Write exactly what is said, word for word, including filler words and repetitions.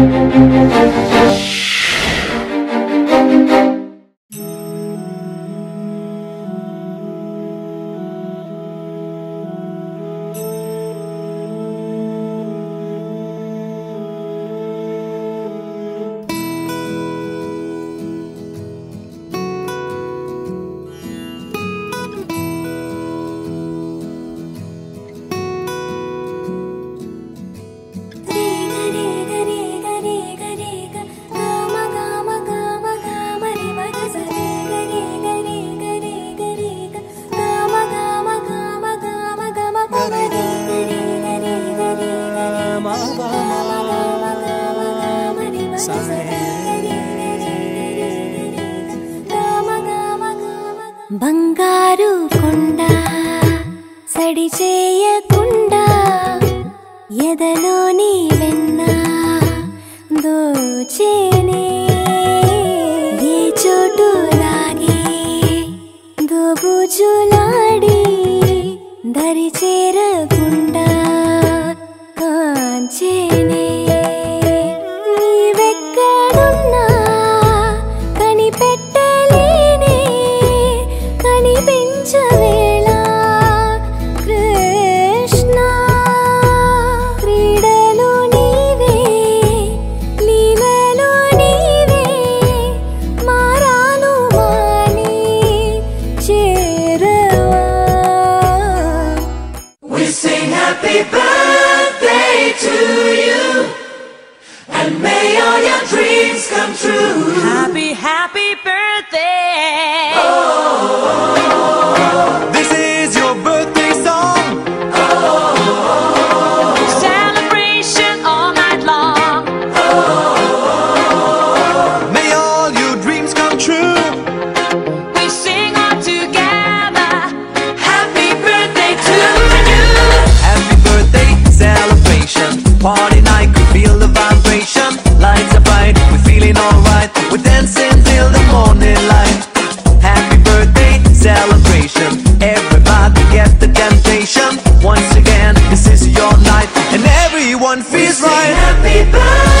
బంగారు కొండ సడి చేయకుండా ఎదలోని వెన్న దోచేనే ఏ చోటు లాగే దోబుజులాడి దరి చేరకుండా కాంచేనే నీవెక్కడున్నా కనిపెట్టలేనే కనిపించవేళ కృష్ణ క్రీడలు నీవే లీలలు నీవే మారాను మాని చేరవా. We sing happy birthday to you and may all your dreams come true. Happy, happy birthday. Oh, this is your birthday song. Oh, celebration all night long. Oh, may all your dreams come true. We sing all together. happy birthday to you. Happy birthday celebration, party night, could feel the vibration. Lights are bright, we're feeling alright, we're dancing till the morning light. Happy birthday celebration, everybody get the temptation. Once again, this is your night and everyone feels We sing right. happy birthday.